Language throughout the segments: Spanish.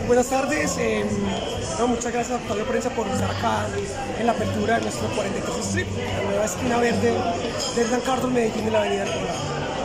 Buenas tardes, muchas gracias a Octavio Prensa por estar acá en la apertura de nuestro 43 Street, la nueva esquina verde del Gran Cardo Medellín de la avenida del Colado.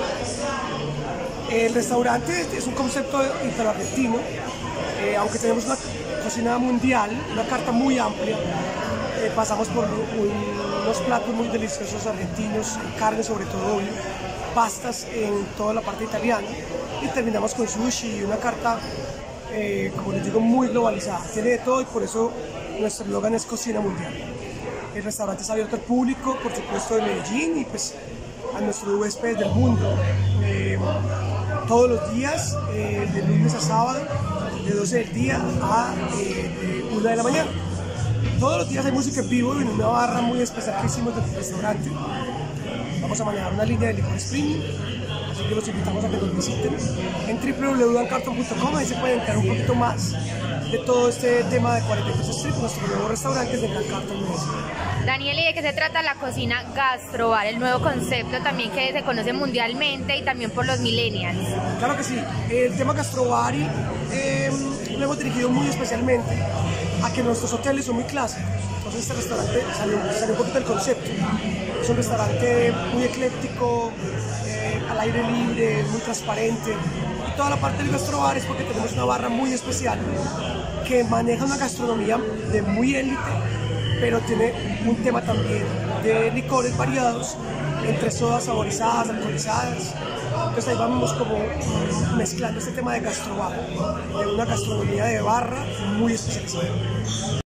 El restaurante es un concepto italo-argentino, aunque tenemos una cocina mundial, una carta muy amplia. Pasamos por unos platos muy deliciosos argentinos, carne sobre todo hoy, pastas en toda la parte italiana y terminamos con sushi y una carta, como les digo, muy globalizada. Tiene de todo y por eso nuestro eslogan es Cocina Mundial. El restaurante es abierto al público, por supuesto, de Medellín y pues a nuestros huéspedes del mundo. Todos los días, de lunes a sábado, de 12 del día a 1 de la mañana. Todos los días hay música en vivo en una barra muy especial que hicimos del restaurante. Vamos a manejar una línea de licores premium, así que los invitamos a que nos visiten en www.dancarton.com. Ahí se pueden enterar un poquito más de todo este tema de 43 Street, nuestro nuevo restaurante de Gran Carton Medellín. Daniel, ¿y de qué se trata la cocina Gastrobar, el nuevo concepto también que se conoce mundialmente y también por los millennials? Claro que sí, el tema Gastrobar lo hemos dirigido muy especialmente a que nuestros hoteles son muy clásicos. Entonces este restaurante salió un poquito del concepto. Es un restaurante muy ecléctico, al aire libre, muy transparente. Y toda la parte del gastrobar es porque tenemos una barra muy especial que maneja una gastronomía de muy élite, pero tiene un tema también de licores variados, entre sodas saborizadas, alcoholizadas. Entonces ahí vamos como mezclando este tema de gastrobar, de una gastronomía de barra muy especializada.